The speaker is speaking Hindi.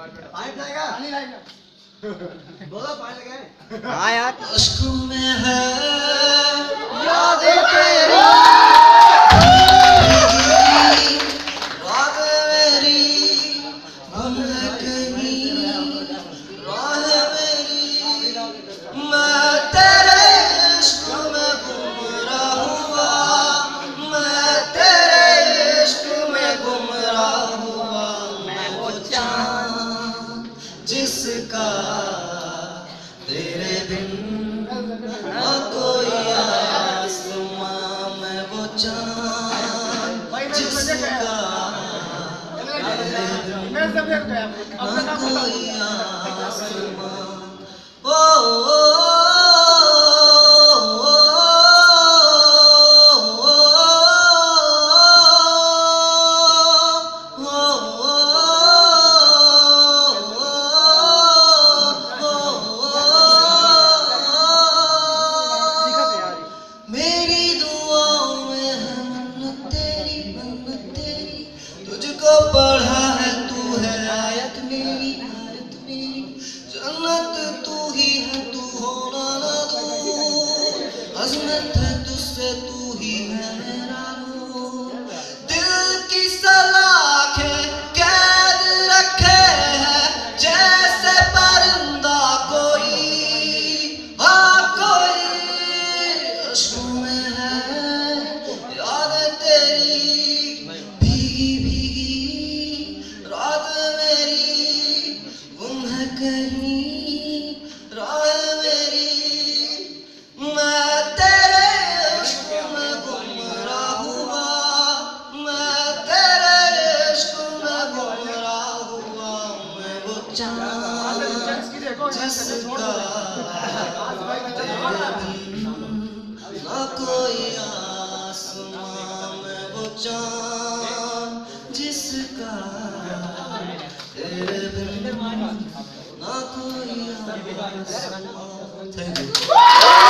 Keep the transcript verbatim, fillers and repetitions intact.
पाइप लाएगा पानी लाएगा बोलो पानी लगाए। हाँ यार अश्कों में है यादें तेरी रात मेरी हम है कहीं राह मेरी मैं तेरे इश्क में गुमराह हुआ मैं तेरे इश्क में गुमराह हुआ मैं वो चाँद जिसका तेरे बिन ना कोई आसमां मैं वो चाँद जिसका तेरे बिन ना कोई आसमां ओ ओ पढ़ा है तू है आयत मेरी आयत मेरी जन्नत तू ही है तू होना ना तू अज़मत है तुझसे तू ही है मेरा नूर दिल की सलाखें कैद रखे है जैसे परिंदा कोई हाँ कोई अश्कों में है याद तेरी कहीं राह मेरी मैं तेरे इश्क में गुमराह हुआ मैं तेरे इश्क में गुमराह हुआ मैं वो चाँद जिसका तेरे बिन ना कोई आसमां मैं वो चाँद जिसका तेरे बिन ना कोई आसमां। Thank you.